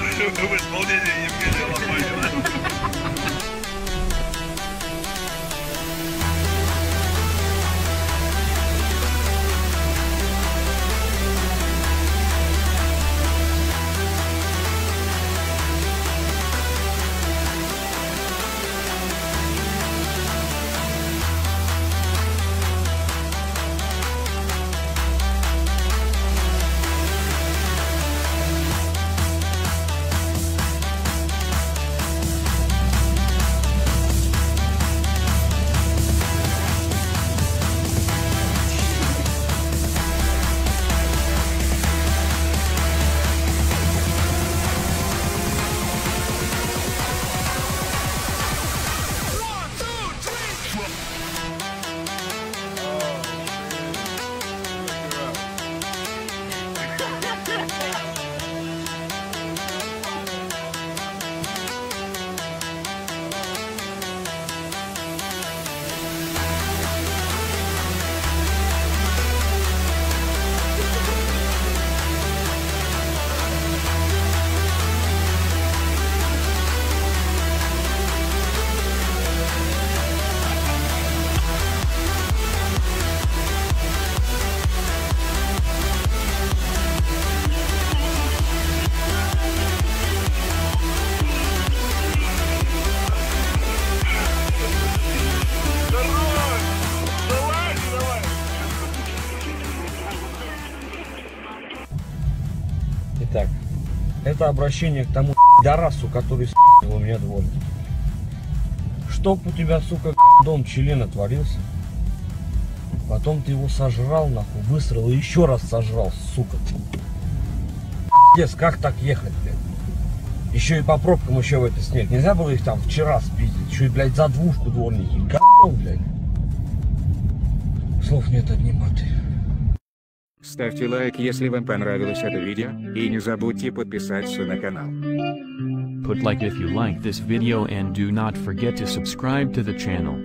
В исполнении Евгения Лопатина. Итак, это обращение к тому пидорасу, который с***ил у меня дворник. Чтоб у тебя, сука, дом член отворился, потом ты его сожрал, нахуй, высрал и еще раз сожрал, сука. Пиздец, как так ехать, блядь? Еще и по пробкам еще в этот снег. Нельзя было их там вчера спиздить, еще и, блядь, за двушку дворники. Говно, блядь. Слов нет, одни маты. Ставьте лайк, если вам понравилось это видео, и не забудьте подписаться на канал. Put like if you like this video and do not forget to subscribe to the channel.